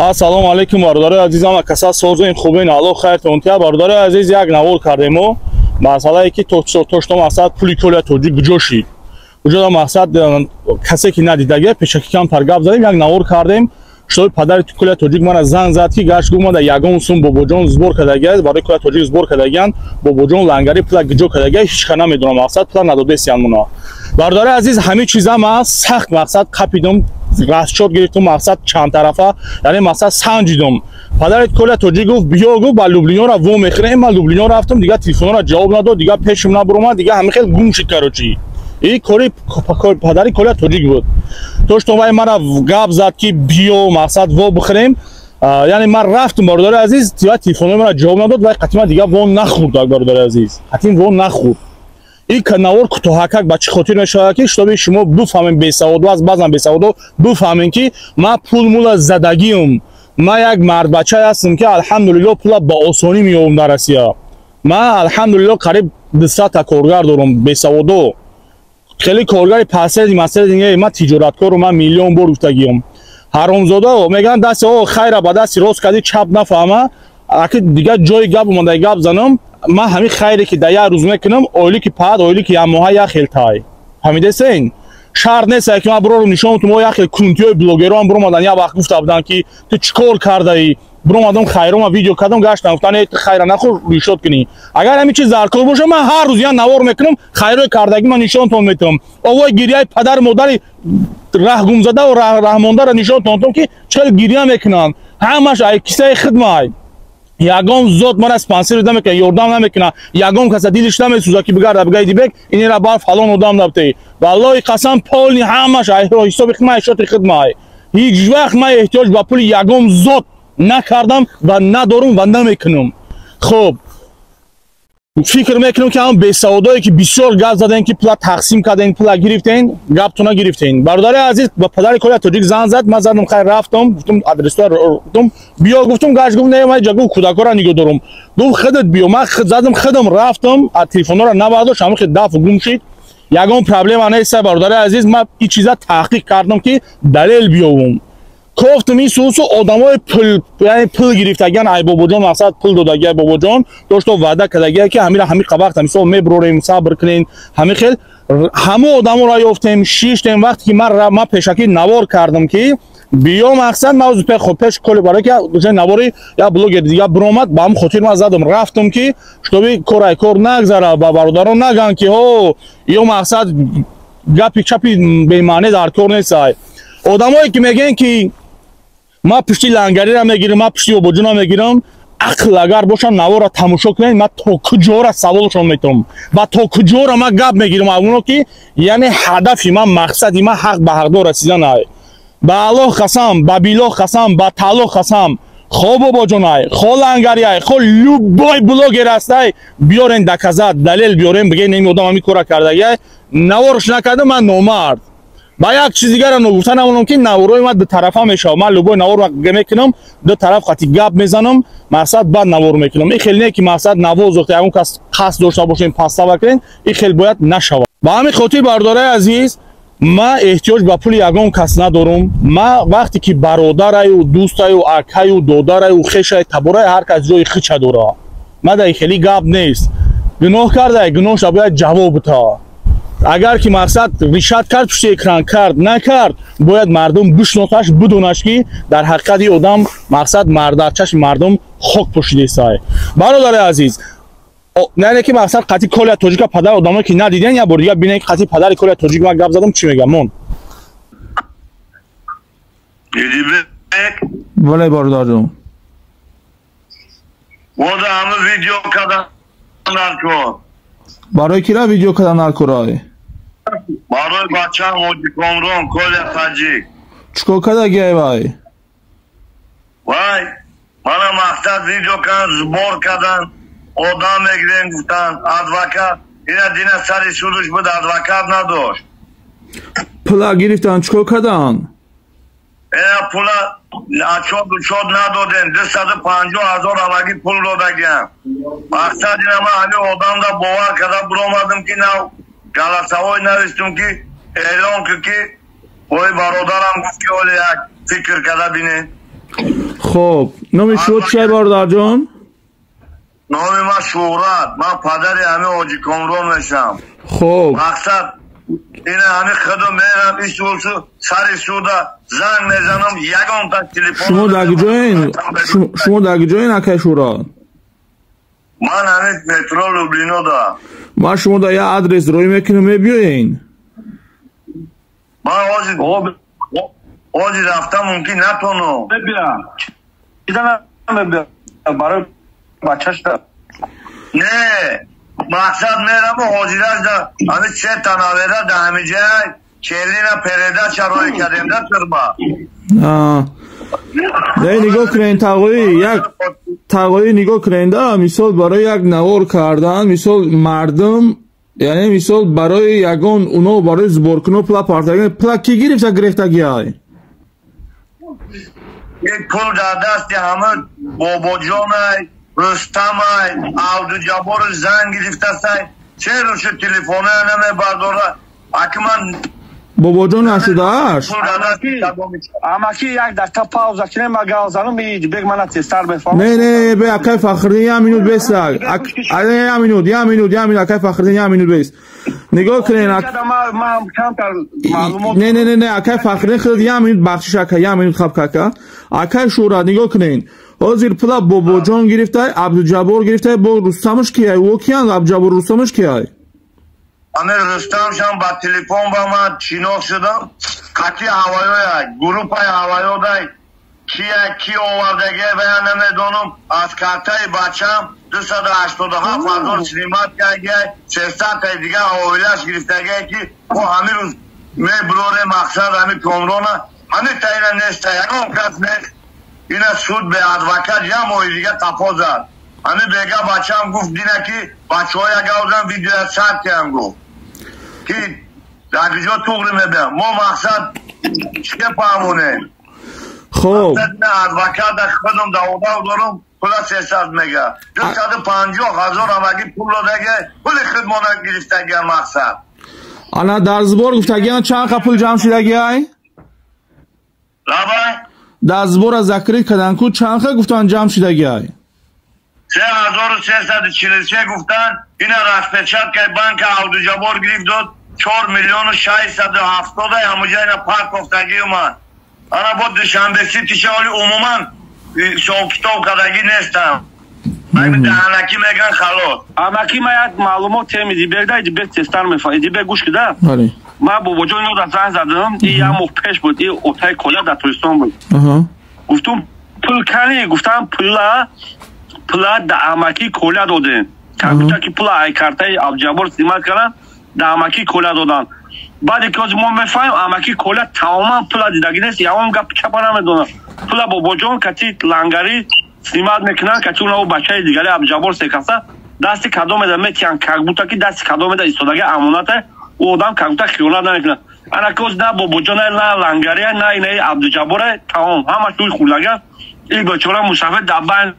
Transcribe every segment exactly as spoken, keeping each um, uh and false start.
Ассалому алейкум бардори азизам, каса созин хубин алло хайртон тия бардори азиз як навор кардемо масъалае ки тошто мақсад пули коля тоҷик гуҷошид уҷода мақсад касе ки надидаги пешаки камтар гап задем як навор кардем шои падари коля тоҷик мана занг зад ки гашт гумада ягон сум бобоҷон збор кадаги барои коля тоҷик збор кадагиан бобоҷон лангари пула гуҷо кадаги ҳичка намедонам мақсад пула надодесиян муна бардори азиз ҳамин чизама сахт мақсад қапидум расчёт гирифтум мақсад чанд тарафа яъне мақсад санҷидум падари коля тоҷик гуфт биё гуфт ба Люблинёра во мехӯрем ман Люблинё рафтум дига телефонора ҷавоб надод дига пешим набуромад дига ҳамин хел гум шид карочи и кори падари коля тоҷик буд тоштон вай мара гап зад ки биё мақсад во бихӯрем яъне ман рафтум бародари азиз дига телефонора мара ҷавоб надод вай қатима дига во нахӯрд бародари азиз ҳатим во нахӯрд ин навор кӯтоҳакак ба чӣ хотир мешавад ки шутоби шумо бифаҳмем бесаводо аст баъзан бесаводо бифаҳмем ки ман пул мула задагиам ман як мардбачае ҳастам ки алҳамдулилло пула ба осонӣ меёбам дар Россия ман алҳамдулилло қариб дусата коргар дорам бесаводо хеле коргари паседи маседи ман тиҷораткору ман миллион бор гуфтагиам ҳаромзода мегӯянд дасти о хайра ба дасти рост кади чап нафаҳма аки дига ҷои гап омадаи гап занам ман ҳамин хайре ки дар як рӯз мекунам оили ки пад оили ки як моҳа як хел тай фаҳмидесен шарт нест ки ман бироро нишон тум як хел кунтиёи блогерон биромадан як вақт гуфта буданд ки ту чӣ кор кардаӣ биромадам хайрома видео кардам гаштам гуфтан э хайра нахӯр ришот кунӣ агар ҳамин чиз заркор боша ман ҳар рӯз як навор мекунам хайрои кардаги ман нишонтон метавам овои гирияи падару модари раҳгумзадау раҳмондаро нишонтон ки чӣ хел гирия мекунанд ҳамаш ай кисаи хидмат ягон зот мара спонсор намекунад ёрдам намекунад ягон каса дилиш намесӯзад ки бигарда бигаи дибек инера бар фалон одам набтаи валлоҳи қасам полни ҳамаш ҳисоби хидмат шоти хидмат ҳеҷ вақт ман эҳтиёҷ ба пули ягон зот накардам ва надорум ва намекунам хуб фикр мекунам ки ҳам бесаводое ки бисёр гап задем ки пула тақсим кардем пула гирифтем гаптона гирифтем бародари азиз ба падари коля тоҷик занг зад ман задам хайр рафтам гуфтум адресора гуфтум биё гуфтум гашт гуфт не ман ҷагу кӯдакора нигоҳ дорам гуфт худат биё ман задам худам рафтам а телефонора набардошт ҳамин хел дафъ гум шид ягон проблема нест бародари азиз ман ин чиза таҳқиқ кардам ки далел биёвум кофтум ин сӯсу одамои пул яъне пул гирифтагиан ай бобоҷон мақсад пул додаги ай бобоҷон дошто ваъда кадагие ки ҳамира ҳамин қабақта мисол мебурорем сабр кунем ҳамин хел ҳамо одаморо ёфтем шиштем вақте ки ман ман пешакӣ навор кардам ки биё мақсад ман ӯзи пехо пеш коли барои ки душаи навори як блогер дига биромад ба ҳамин хотир ман задам рафтам ки шутоби корай кор нагзара ба бародарон нагӯянд ки ҳо ё мақсад гапи чапи бемаъне дар кор нестай одамое ки мегӯянд ки ман пишти лангариро мегирам ман пишти бобоҷонро мегирам ақл агар бошад навора тамошо кунед ман то куҷора саволшон метавам ва то куҷора ман гап мегирам авуно ки яъне ҳадафи ман мақсади ман ҳақ ба ҳақдор расиданай ба аллоҳ қасам ба билоҳ қасам ба таълоқ қасам хо бобоҷонай хо лангариай хо любой блогер ҳастай биёрен доказат далел биёрем бигӯед ин одам ҳамин кора кардагиай наворш накарда ман номард ба як чиз дигара гуфта намонам ки наворои ман ду тарафа мешавад ман любой навор мекунам ду тараф қати гап мезанам мақсад баъд навор мекунам ин хел не ки мақсад навор зохта ягон кас қасд дошта бошем пастава кунем ин хел бояд нашавад ба ҳамин хотир бародари азиз ман эҳтиёҷ ба пули ягон кас надорам ман вақте ки бародараю дӯстаю акаю додараю хешаю табораю ҳар кас ҷои хича дора ман дар ин хели гап нест гуноҳ кардай гуноҳша бояд ҷавоб бита агар ки мақсад ришат кард пишти экран кард накард бояд мардум бишносаш бидонаш ки дар ҳақиқат ин одам мақсад дар чашми мардум хок пошидестай бародари азиз не ки мақсад қати коля тоҷика падари одамое ки надиден як бор дига бинем ки қати падари коля тоҷик ман гап задам чӣ мегам мон боле бародарҷон вода ҳама видео кадан нарко барои кира видео кадан наркурай барои бачаам ҳоҷи комрон коля таҷик чӣ кор кардагиай вай вай мана мақсад видео кадан збор кадан одам мегирем гуфтанд адвокат ина дина сари судуш буд адвокат надошт пула гирифтанд чӣ кор кадан ина пула achod uchod nadoden дусаду панҷоҳ ҳазор ҳамагӣ пул додагиам мақсад ина ман ҳамин одамда бовар карда биромадам ки нав ҷаласаҳое навистум ки эълон ку ки ои бародарам гуфт ки оли як фикр карда бине خب نام شما چیه برادر جان؟ نام ما شهرت. من پدر همه حاجی کامران میشم. خب مقصد اینه همه خودم میرم این سوسو سر سودا زنگ میزنم یگان تا تلفن. شما در کجایین؟ شما در کجایین اکه شورا؟ من همه مترو لوبلینو دا. ما شما در یه آدرس روی میکنم میبیاین. من حاجی حاجی رفتم ممکن نتونم. ببینم. چیزا نمیبینم. برای بچهش دا. نه. مقصد میرم و حاجیرش دا همه چه تناویده دا همه جای چلینا پریده چروی کردیم دا ترما. آه نه نگاه کنین تقوی یک تقوی نگاه کنین دا مثال برای یک نوار کردن مثال مردم یعنی مثال برای یگان اونو برای زبورکنو پلا پارتگن پلا کی گرفته گرفتگی های یک پول در دستی همه بابا جانای رستم های عبدو جبار زنگ گرفته سای چه روش تلفونه نمی برداره اکمن بابا جان نشده هست اماکی یک دکتا پاوزا کنه مگه زنم میج بگ من تستر بفهم نه نه به اکای فخری یه مینوت بیست اک یه مینوت یه مینوت یه مینوت اکای فخری یه مینوت بیست نگاه کنین ما ما کم تر معلومات نه نه نه نه اکای فخری خود یه مینوت بخشش اکای یه مینوت خب کاکا اکای شورا نگاه کنین حاضر پلا بابا جان گرفته عبدالجبار گرفته با رستمش کیه او کیان عبدالجبار رستمش کیه امیر رستم شام با تلفن با من چینوک شدم کتی هوایی گروپ های هوایی دای کیه کی آوردگه و نمیدونم از کارتای بچم دویست و هشتاد و هفت هزار سلیمت کرده سیصد تا دیگه هواییش گرفتگه که او همین روز می بروره مقصد همین کمرونه همین تایره نیسته یکم کس نیست اینه سود به ادوکت یا موی دیگه تپا زد همین بگه بچه هم گفت دینه که بچه های اگه اوزن ویدیو سرد که هم گفت که در کجا توقری میبیم ما مقصد چه پامونه خب مقصد نه ادوکت در خودم داوده و دارم پولا سیصد میگه دویست و پنجاه هزار هم اگه پول داده پول خدمانه گرفتگی مقصد انا در زبور گفتگی چند خب پول جمع شدگی های؟ لابای در زبور از ذکری کدن کو چند خب گفتن جمع شدگی های؟ سه هزار و سیصد و چهل و سه گفتن این رفپچت که بانک عبدالجبار گرفت داد چهار میلیون و ششصد و هفتاد همونجا اینا پاک گفتگی اومد انا با دوشنبه سیتی شالی عموما شاو کتاب کدگی نیستم من دهنکی میگن خلاص اماکی ما یک معلومات تمیدی بگده ایدی به تستر میفهم ایدی به گوش کده بله ما بابا جان اینو در زنگ زدم این یه مو پیش بود این اوتای کلا در توریستان بود گفتم پول کنی گفتم پولا پولا در اماکی کلا دادن کامپیوتر که پولا ای کارتای عبدالجبار استعمال کردن در اماکی کلا دادن بعد که از ما میفهمیم اماکی کلا تماما پولا دیدگی نیست یا اون گپ چپا نمیدونن پولا بابا جان کتی لنگری استعمال میکنن که چون او بچه دیگری عبدالجبار سکسته دستی کدو میده میتیان کاغبوتا که دستی کدو میده ایستادگی امانت او آدم کاغبوتا خیانت نمیکنه انا که از نه بابا جان نه لنگری نه اینه عبدالجبار تمام همه توی خولگه این بچه‌ها مشافه دبن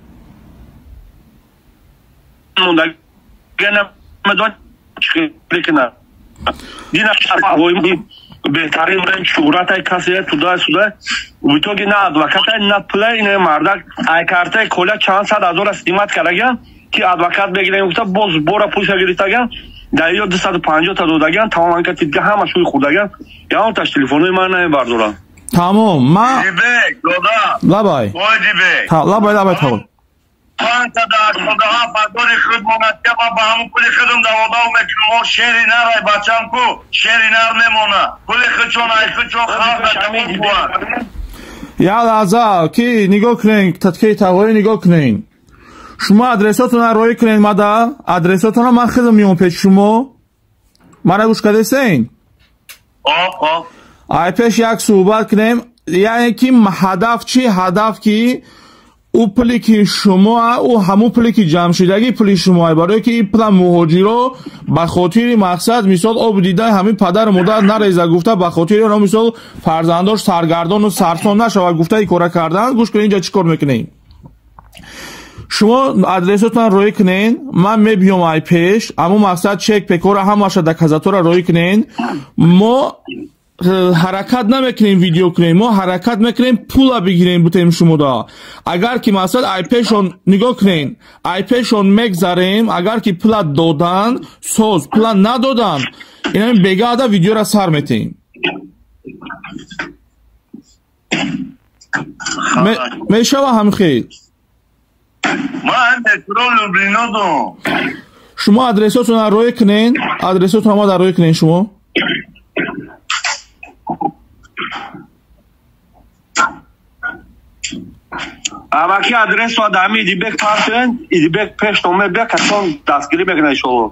موندگی نمیدون چیکاری کنه دینا شفاوی بهترین رنج شهرت کسی تو دای سوده و تو که نه ادوکت نه پلی اینه مردک ای کارت کلا چند صد هزار استیمات کردگن که ادوکت بگیرن گفت باز بورا پولش گرفتگن در یا دویست و پنجاه تا دادگن تمام که دیگه همه شوی خودگن یا اون تاش تلفنی من نمیبردارن تمام ما دیبه دادا لابای وای دیبه لابای لابای تمام پانتا در خدا ها فرداری خود مونت که با با همون پولی خودم دوادا و میکنم ما شیری نرای بچم کو شیری نر میمونه پولی خود چون ای خود چون خواهد نتمون بوان یا لحظه کی نگاه کنین تدکیه تقوی نگاه کنین شما ادرساتون رو روی کنین مادا ادرساتون رو من خودم میون پیش شما من گوش کده سین آه آه ای پیش یک صحبت کنیم یعنی که هدف چی هدف کی او پلی که شما او همون پلی که جمع شدگی پلی شما برای که این پل مهاجی رو به خاطر مقصد مثال آب دیده همین پدر مادر نریزه گفته به خاطر اون مثال فرزنداش سرگردان و سرسان نشود گفته ای کار کردن گوش کنین اینجا چیکار میکنین شما ادرساتون روی کنین من میبیام ای پیش اما مقصد چک پکور هم باشه در کزاتور روی کنین ما حرکت نمیکنیم ویدیو کنیم ما حرکت میکنیم پول بگیریم بتیم شما دا اگر که مثلا آیپشون نگاه کنین آیپشون میگذاریم اگر که پول دادن سوز پول ندادن اینا بگه دا ویدیو را سر میتیم میشه و هم خیلی ما مترو لوبلینو دو شما ادرساتون رو روی کنین ادرساتون ما در روی کنین شما اما که ادرس و دامی ایدیبک پارتن ایدیبک پیش نومه بیا کتون دستگیری بکنه شما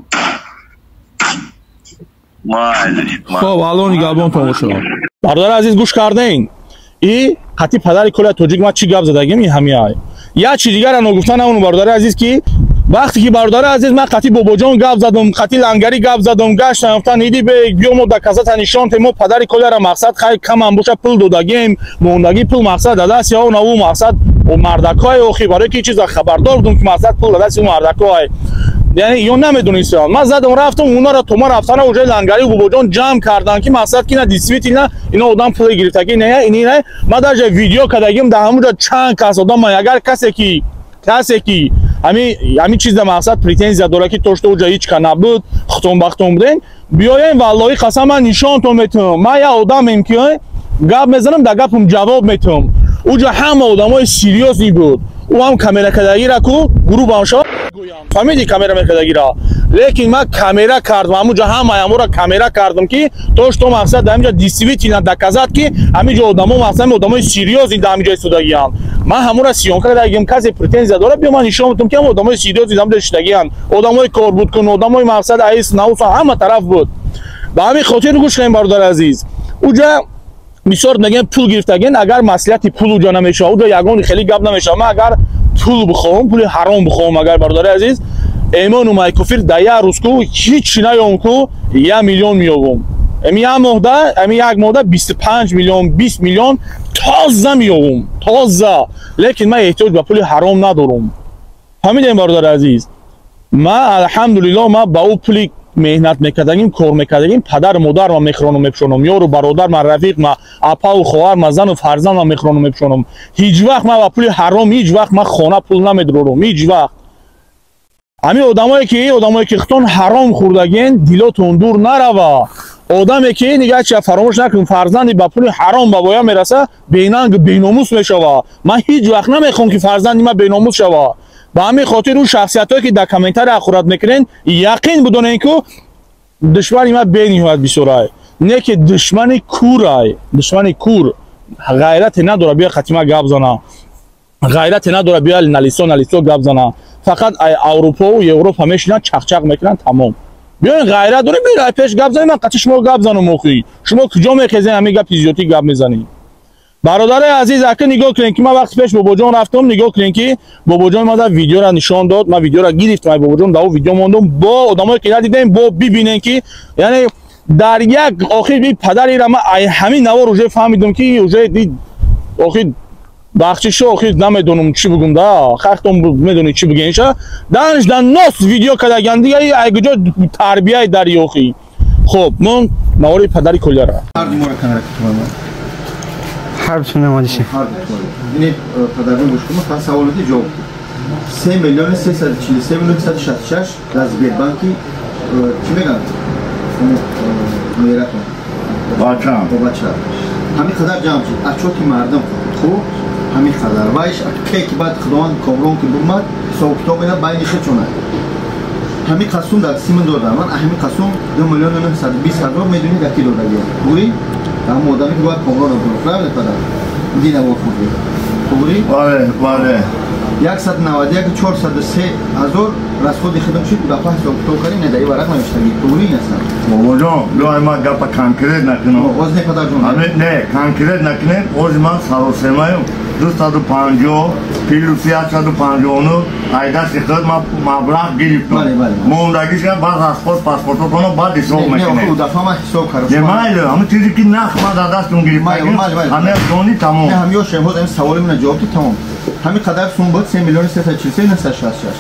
خب الان گلبان تو شما برادر عزیز گوش کردین ای خطی پدر کل توجیک ما چی گپ زدگیم این همیه یا چی دیگر انو گفتن اون برادر عزیز کی وقتی که برادر عزیز من خطی بابا جان گپ زدم خطی لنگری گپ زدم گشتم گفتن ایدی به بیومو د کسات نشون تمو پدر کل را مقصد خیلی کم هم باشه پول دادگیم موندگی پول مقصد داداس یا اون او مقصد و مردکای او خبره کی چیزا خبردار بودم که مقصد پول داداس و مردکای یعنی یو نمیدونیستم من زدم رفتم اونا را تو ما رفتن اونجا لنگری بابا جان جمع کردن که مقصد کی نه دیسویت نه اینا آدم پول گرفتگی نه اینی نه ما در ویدیو کردیم در همونجا چند کس آدم اگر کسی کی کسی کی همین همین چیز در مقصد پریتنزیا داره که توش تو هیچ کار نبود ختم بختم بودن بیاین والله قسم من نشان تو میتونم من یا آدمم که گپ میزنم در گپم جواب میتونم اونجا همه آدمای سیریوسی بود او هم کامera کدایی را کو گروه باشا فهمیدی کامera کدایی را لیکن من کامera کردم اونجا همه همو را کامera کردم که توش تو مقصد همینجا دیسیویتی نه دکازات که همینجا آدمو مقصد آدمای سیریوسی در همینجا استودگیان من همو را سیون کردم کسی پرتنزیا داره بیا من نشون میدم که آدمای سیریوسی در داشتگیان آدمای کار بود کن آدمای مقصد ایس ناوس همه طرف بود به همین خاطر گوش کنیم برادر عزیز اونجا بسیار نگم پول گرفتگین اگر مسئولیتی پول اونجا نمیشه اونجا یگان خیلی گپ نمیشه من اگر پول بخوام پول حرام بخوام اگر برادر عزیز ایمان و مایکوفیر دایا روز کو هیچ نیام کو یک میلیون میوم امی یک مهده امی یک مهده بیست و پنج میلیون بیست میلیون تازه میوم تازه لیکن من احتیاج به پول حرام ندارم فهمیدین برادر عزیز ما الحمدلله ما با او پول مهنت میکردیم کار میکردیم پدر مادر ما میخرانم میپشونم یارو برادر ما رفیق ما اپا و خواهر ما زن و فرزند ما میخرانم میپشونم هیچ وقت ما با پول حرام هیچ وقت ما خانه پول نمیدرورم هیچ وقت همین آدمایی که آدمایی که خودتون حرام خوردگین دیلاتون دور نروا آدمی که نگاه چه فراموش نکن فرزندی با پول حرام با بایا میرسه بیننگ بیناموس میشوه من هیچ وقت نمیخوام که فرزندی من بیناموس شوه با همین خاطر اون شخصیتایی که در کامنتر اخورات میکنن یقین بدونین که دشمنی ما بینیوت بیسورای نه که دشمن کورای دشمن کور غیرت نداره بیا خاتمه گپ زنه غیرت نداره بیا نالیسو نالیسو گپ زنه فقط اروپا و یوروپ همیشه چخ چخ میکنن تمام بیاین غیرت داره بیا پیش گپ زنید من قطع شما گپ زنم موخی شما کجا میخزین همین گپ ایزیوتی گپ میزنید برادر عزیز اگه نگاه کنین که من وقت پیش بابا جان رفتم نگاه کنین که بابا جان ما در ویدیو را نشان داد من ویدیو را گرفتم بابا جان در ویدیو ماندم با آدمایی که ندیدن با ببینن که یعنی در یک آخر بی پدری را من همین نوار روزه فهمیدم که روزه دید آخر بخشش آخر نمیدونم چی بگم دا خختم میدونی چی بگینشه دانش در نص ویدیو کردن دیگه اگه جا تربیه در یوخی خب من نواری پدری کلی را حرب شونه مادیشه این پدرم گوش کنم فقط سوالاتی جواب سه میلیون سیصد و چهل و سه میلیون صد و شصت و شش از بیت بانکی چی میگن میراتون بچه بچه همین قدر جمع شد از چوتی مردم خوب همین قدر وایش که که بعد خداوند کامرون که بومد سوکتو میاد باینشه چونه همین قسم در سیمن دادم من همین قسم دو میلیون و نهصد و بیست هزار میدونی در کیلو دادیم بوری تمام آدمی که باید کامرون رو فرام نپدر دینه و خوبی بوری بله بله صد و نود و یک چهارصد و سه هزار رسخودی خدمت شد و پس سوکتو کردیم ندایی ورق نمیشتگی بوری نستم بابا جان بیای ما گپا کانکریت نکنم وزن قدر جون نه کانکریت نکنیم اوز من سروسمایم دویست و پنجاه کیلو سیصد و پنجاه و ایده سیصد ما مبلغ گرفتم موندگیش که بعد پاسپورت پاسپورتتون بعد حساب میکنه نه دفعه ما حساب کردم نمیله همون چیزی که نخ ما در دستم گرفتم همه دونی تمام نه هم یو شهود این سوال من جواب تمام همین قدر سوم بود سه میلیون سیصد و چهل و سه نصد و شصت و شش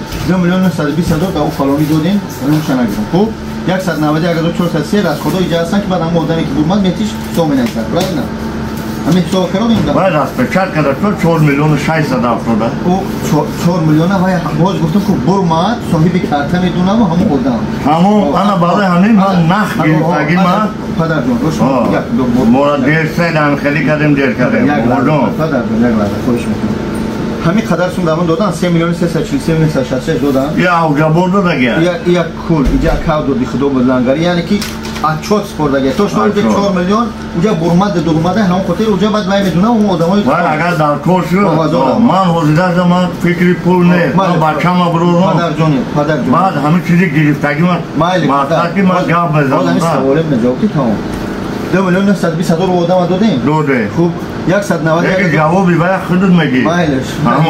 دو میلیون و نهصد و بیست هزار تا او فلانی دادیم اون چنگ گفتم خب صد و نود و یک هزار و چهارصد و سه از خدا اجازه هستن که بعد هم آدمی که بود میتیش سو میلیون کرد برای نه همین حساب کردیم باید از پچت کرده تو چهار میلیون و ششصد افتاده او چهار میلیون وای باز گفتم که برمات صاحب کارت میدونم و همون آدم همون انا بعد همین من نخ گرفتگی من پدر جان روش ما دیر سه خیلی کردیم دیر کردیم پدر جان یک لحظه خوش میکنم همین قدر سوم دامن دادن سه میلیون و سیصد و چهل و سه میلیون و سیصد و شصت دادن یا اوجا برده دیگه یا کول اینجا کاو دادی خدا بلنگاری یعنی که اچوت سپرد دیگه تو شما دیگه چهار میلیون اونجا برمد درمده هم خاطر اونجا بعد وای میدونه اون آدمای وای اگر در کور شو من حوزه زمان فکری پول نه من بچه‌م برو پدر جان پدر جان بعد همه چیزی گرفتگی من ماستاکی من جواب بزنم سوالم نجاتی تمام دو میلیون و نهصد و بیست هزار رو آدم دادیم داده خوب صد و نود یک جوابی برای خودت میگی مایلش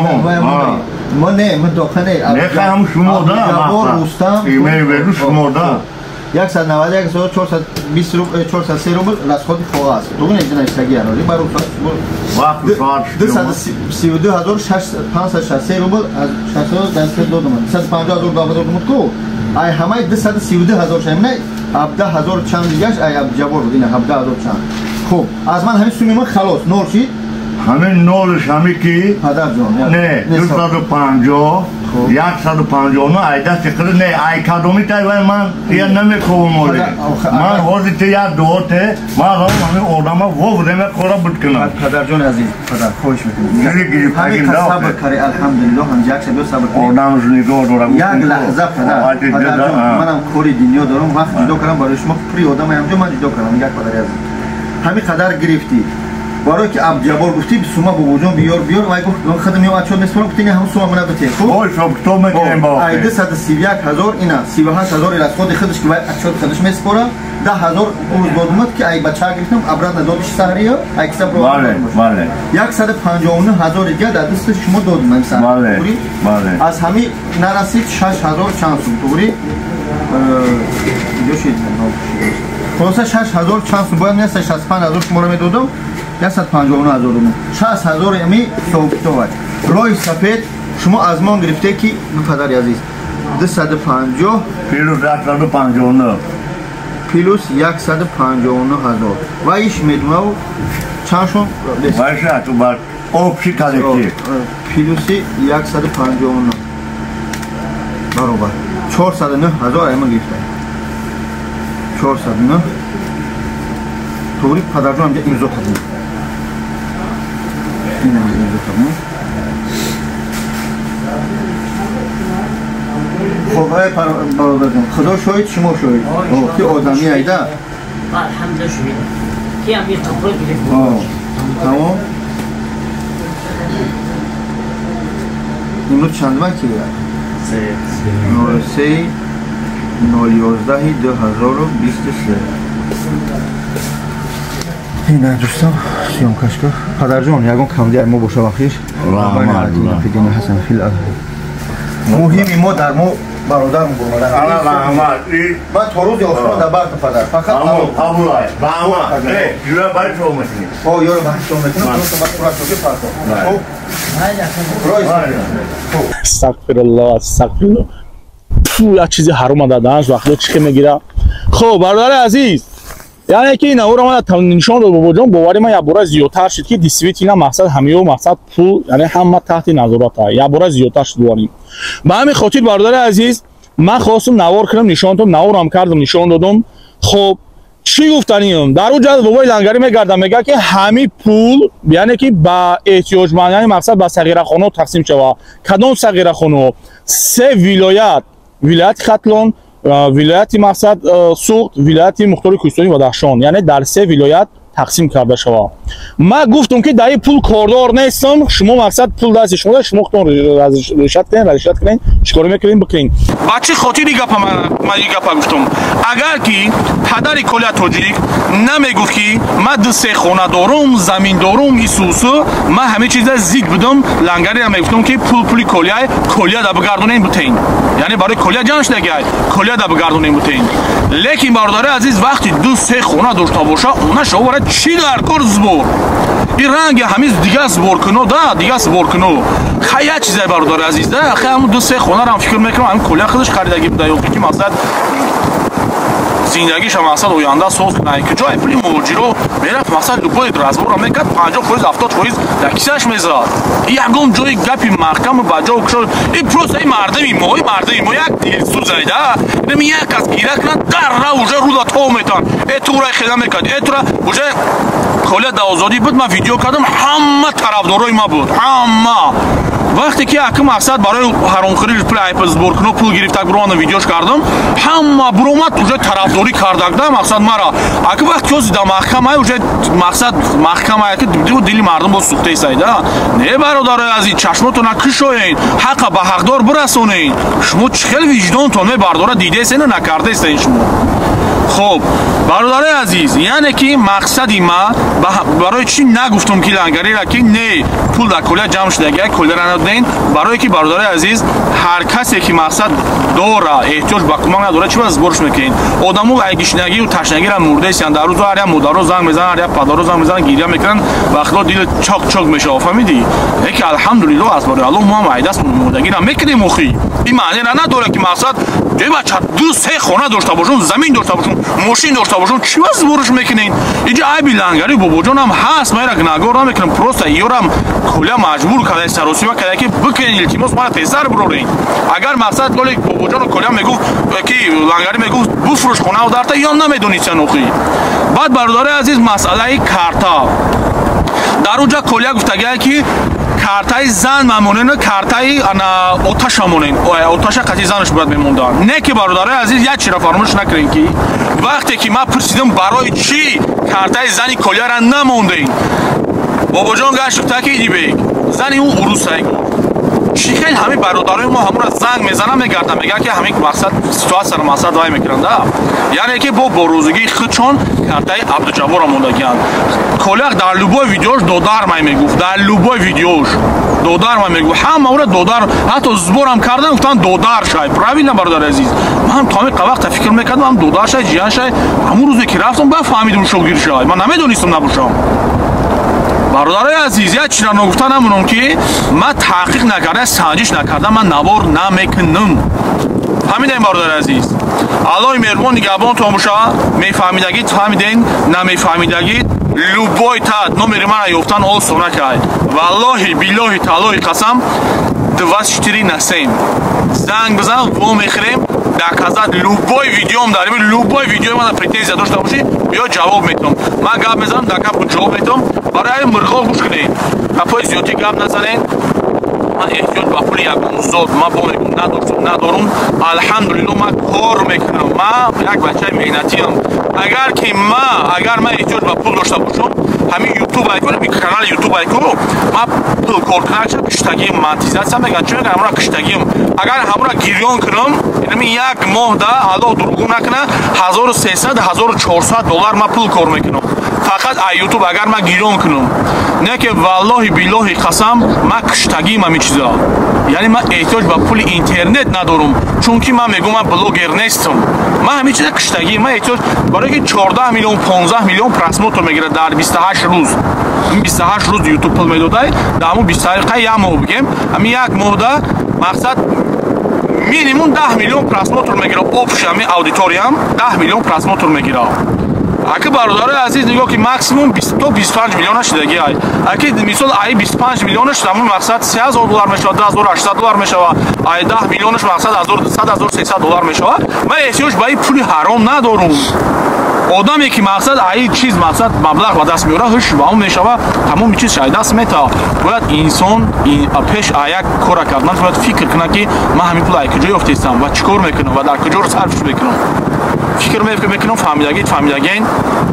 ما نه من دکانه نه خام شما دا روستم ایمیل بدو شما دا صد و نود و یک هزار و چهارصد و بیست روبل چهارصد و سه روبل از خود خواهد تو نه جنای استگی آنوری برای وقت ساعت دویست و سی و دو هزار و پانصد و شصت و سه روبل از شصت دست دادم صد و پنجاه هزار دادم دادم کو ای همه دویست و سی و دو هزار شیم نه هفده هزار چند دیگهش ای اب جبر بود اینه هفده هزار چند خب از من همین سومی من خلاص نور شید همین نورش همین کی پدر جان نه دویست و پنجاه صد و پنجاه نه ای دست کرد نه ای کدومی تای من یا نمیکنم مولی من حاضر تی یا دوته من همین آدم ها وقت نمی کارا بود کنم پدر جان عزیز پدر خوش میکنم همین صبر کاری الحمدلله هم یک شب صبر کنم آدم جونی دو دورم یک لحظه پدر پدر جان منم کوری دنیا دارم وقت جدا کردم برای شما پری آدم هم جو من جدا کردم یک پدر عزیز همین قدر گرفتی برای که اب جبار گفتی به سوما بوجون بیار بیار وای گفت خدم یا اچو نسبت گفتی نه هم سوما من بته خب اوه شب تو میگیم با ای دویست و سی و یک هزار اینا سی و هشت هزار از خود خودش که وای اچو خودش میسپره ده هزار اون دادمت که ای بچه گرفتم ابراد ندادش سحریه ای کسب رو بله بله صد و پنجاه و نه هزار دیگه در دست شما دادم مثلا بله بله از همین نرسید شش هزار چند سوم توری جو شید خلاصه شش هزار چند سوم باید نیست شصت و پنج هزار شما رو میدادم صد و پنجاه و نه هزار رو شصت هزار امی سوکتو وای رای سفید شما از ما گرفته کی پدر عزیز دویست و پنجاه پیلوس صد و پنجاه و نه پیلوس صد و پنجاه و نه هزار و ایش میدونه و چندشون وایشه تو بعد آبشی کالکتی پیلوسی صد و پنجاه و نه برابر چهارصد و نه هزار اما گرفته چهارصد و نه طوری پدر جان همجا امضا کردیم این هم امضا کردیم خب های برادر جان خدا شاید شما شاید که آدمی ایده الحمدلله شاید که هم یه تقرار گرفت تمام امروز چند من که بیاد نود و سه نود و یازده دو هزار و بیست و سه اینه دوستان سیام کشکا پدر جان یکون کم دیگر ما باشه وقتیش فیدین حسن فیل مهمی ما در ما برادرم برمده من تا روز آخران در برد پدر فقط ابولای رحمت ای جویا باید شو میکنی او یارو باید شو میکنی درست باید پورا شو بپرد استغفر الله استغفر الله پول چیزی حرام دادن وقتی چی که میگیره خب برادر عزیز یعنی که این اورا من نشون داد بابا جان باوری من یا برای زیادتر شد که دیسویت اینا مقصد همیو مقصد پول یعنی همه تحت نظارت ها یا برای زیادتر شد دواریم به همین خاطر برادر عزیز من خواستم نوار کردم نشون دادم نوارم کردم نشون دادم خب چی گفتنیم در اون جد بابای لنگری میگردم میگه که همین پول یعنی که با احتیاجمندان یعنی مقصد با صغیره خانه تقسیم شود کدام صغیره خانه سه ولایت ولایت ختلون ولایت مقصد سوخت ولایت مختار کوهستانی و درخشان یعنی در سه ولایت تقسیم کرده شود من گفتم که در پول کاردار نیستم شما مقصد پول دست شما شما خودتون رشد کنین رشد کنین چیکار میکنین بکنین بچه خاطر این گپ من من این گپ گفتم اگر که پدر کلیا توجیک نمیگفت که من دو سه خانه دارم زمین دارم ایسوسو من همه چیز زید بودم لنگری هم گفتم که پول پولی کلیا کلیا دا بگردونین بتین یعنی برای کلیا جانش نگه کلیا دا بگردونین بتین لیکن برادر عزیز وقتی دو سه خانه داشته باشه اونها شو چی در کار زبور این رنگ همیز دیگه سپور کنو دا دیگه سپور کنو خیلی چیزای برادر عزیز ده خیلی همون دو سه خونه رو هم فکر میکنم همین کلا خودش خریدگی بوده یا که مقصد زندگیش هم مقصد اوینده سوز کنه که جای پولی موجی رو میرفت مقصد لوبای درازبور رو میکرد پنجاه فویز هفتاد فویز در کیسهش میزد یکم جای گپی محکم و بجا و کشور این پروسه ای مردمی ما ای مردمی ما یک دیلسو زایده نمی یک از گیره کنن در را اوجه رو دا تو میتن ای تو رای خیلی میکرد ای تو را اوجه کلیت دا آزادی بود من ویدیو کردم همه طرفدارای ما بود همه وقتی که اکم مقصد برای حرامخوری پول ایپل سپور کنو پول گرفتک برو ویدیوش کردم همه برومت اوجه طرفداری کردک مقصد مرا اگه وقت که از محکمه اوجه مقصد محکمه که دلی مردم با سوخته ایستایده نه برادر عزیز چشمتون نکشوین حق به حقدار برسونین شما چخیل وجدانتون می برادر دیده سینه نکرده استین شما خب برادر عزیز یعنی که مقصدی ما برای چی نگفتم که لنگری را که نه پول در کلیه جمع شده اگه کلیه را ندین برای که برادر عزیز هر کسی که مقصد داره احتیاج به کمک نداره چی باز برش میکنین آدمو گشنگی و تشنگی را مرده ایستن در روز هر یا مادر زنگ میزنن هر یا پدر رو زنگ میزنن گریه میکنن وقتا دل چاک چاک میشه فهمیدی یکی الحمدلله از برای الله ما هم عیدست مردگی را میکنیم مخی این معنی را نداره که مقصد دوی بچه دو سه خونه داشته باشون زمین داشته باشون ماشین داشته باشون چی باز برش میکنین اینجا عیبی لنگری بابا جان هم هست من را گناهگار نمیکنم پروسه ایورم کلا مجبور کرده سروسی و کرده که بکنین التماس ما تیزر برورین اگر مقصد گلی بابا جان کلا میگو که لنگری میگو بفروش خونه و درتا یا نمیدونید چه نوخی بعد برادر عزیز مسئله کارتا در اونجا کلا گفتگی که کارتای زن ممنون کارتای انا آتش ممنون آتش قطعی زنش باید میموندن نه که برادر عزیز یک چیز را فراموش نکنین که وقتی که من پرسیدم برای چی کارتای زنی کلا را نموندین بابا جان گشت تا کی دی بگ زنی اون عروسه چی خیلی همه برادرای ما همون را زنگ میزنن میگردن میگه که همین مقصد سیتواسیون سر مقصد وای میکنن یعنی که با بروزگی خود چون کارتای عبدالجبار موندگان کلاق در لوبای ویدیوش دودار ما میگفت در لوبای ویدیوش دودار ما میگفت هم اون دودار حتی زبورم کردن گفتن دودار شای پروین برادر عزیز من تا می وقت فکر میکردم هم دودار شای جیان شای همون روزی که رفتم بفهمیدم شوگیر شای من نمیدونستم نباشم برادر عزیز یک چیز را نگفتن همونم که من تحقیق نکرده سنجش نکرده من نوار نمیکنم همین این برادر عزیز الله مهربان نگهبان تو باشه میفهمیدگید فهمیدین نمیفهمیدگید لوبای تاد نمر من یافتن آل سونا کرد والله بالله تعالی قسم دوست چتری نسیم زنگ بزن و میخریم در کازاد لوبای ویدیوم داریم لوبای ویدیو من پرتیزه داشته باشی بیا جواب میتونم من گپ میزنم در گپ جواب میتونم برای مرغا گوش کنید کپای زیادی گپ نزنین من احتیاج به پول یک زود ما با میگم ندارم ندارم الحمدلله من کار میکنم من یک بچه مهنتی ام اگر که ما اگر من احتیاج به پول داشته باشم همین یوتیوب ایکو می کانال یوتیوب ایکو ما پول کار کنم کشتگی مانتیزاسیا میگن چون همراه کشتگیم اگر همراه گیریون کنم یعنی یک ماه ده حالا دروغ نکنه هزار و سیصد هزار و چهارصد دلار ما پول کار میکنم فقط یوتیوب اگر ما گیریون کنم نه که والله بالله قسم ما کشتگی ما میچیزا یعنی من احتیاج به پول اینترنت ندارم چون که من میگم من بلوگر نیستم من همین چیز کشتگی من احتیاج برای که چهارده میلیون پانزده میلیون پرسموتر میگیره در بیست و هشت روز بیست و هشت روز یوتیوب پول میداده در همون بیست دقیقه یک ماه بگیم همین یک ماه ده مقصد مینیمم ده میلیون پرسموتر میگیره اوپش همین اودیتوریوم ده میلیون پرسموتر میگیره اگه برادر عزیز نگاه که ماکسیموم بیست تا بیست و پنج میلیون شدگی ای اگه مثال ای بیست و پنج میلیونش تمام مقصد سه هزار دلار میشه ده هزار و هشتصد دلار میشه ای ده میلیونش مقصد هزار و دویست هزار و سیصد دلار میشه من احتیاج به این پول حرام ندارم آدمی که مقصد ای چیز مقصد مبلغ به دست میاره هش با اون میشه تمام چیز شاید دست میتا باید انسان این پیش یک کار کردن باید فکر کنه که من همین پول ای کجا افتیستم و چیکار میکنم و در کجا صرفش میکنم فکر میکنم فهمیدگید فهمیدگین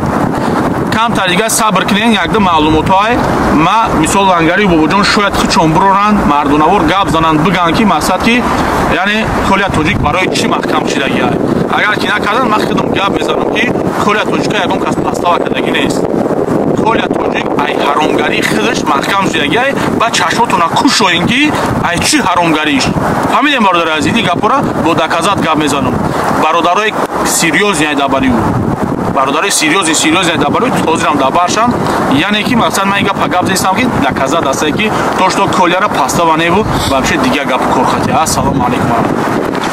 کم تا دیگه صبر کنین یک دو معلومات های ما مثال لنگری بابا جان شاید خچون برورن مردونوار گپ زنن بگن که مقصد که یعنی کلیت توجیک برای چی محکم شدگی های اگر که نکردن من خودم گپ میزنم که کلیت توجیک یکم کس پاستا کردگی نیست کلیت توجیک ای حرامگری خودش محکم شدگی های با چشمتون کوشوین که ای چی حرامگریش فهمیدین برادر عزیزی گپورا با دکازات گپ میزنم برادرای سیریوز یعنی دبریو бародари серьёзи серьёзи дабарои ҳозирам дабаршам яъне ки мақсад ман гапа гап застам ки наказа дастае ки то что коляра паста ванебу вообще дига гап кор хати. Ассалому алайкум.